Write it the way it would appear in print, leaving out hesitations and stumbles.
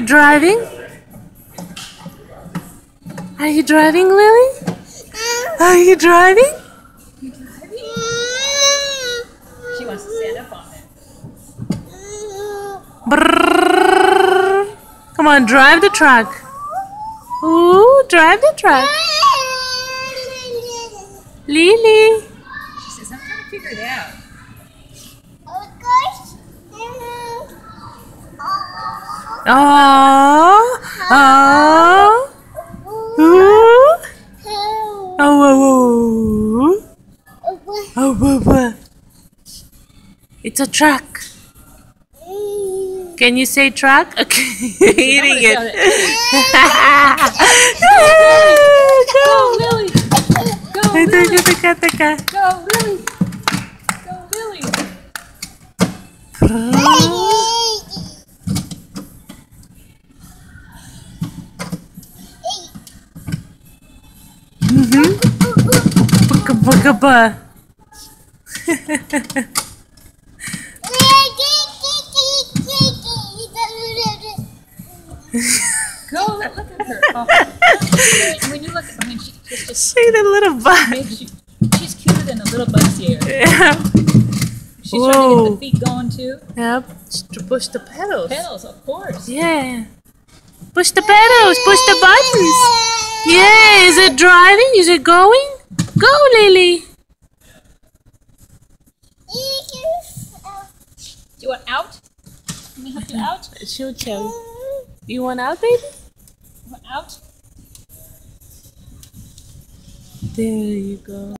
driving? Are you driving, Lily? Are you driving? She wants to stand up on it. Brrrr. Come on, drive the truck. Ooh, drive the truck. Lily. She says, I'm trying to figure it out. Oh, oh, ooh, oh, oh. It's a truck. Can you say truck? Okay, you're eating it. Go, Lily. Go, Lily. Go, Lily. Go, Lily. Ba-ba-ba. Go, look at her. Oh. When you look at her, she's just See the little butt. she's cuter than a little bussier. Yeah. She's trying to get the feet going too. Yep. To push the pedals. Pedals, of course. Yeah. Push the pedals. Push the buttons. Yeah. Is it driving? Is it going? Go, Lily. Do you want out? Can we help you out? She'll tell you. You want out, baby? You want out? There you go.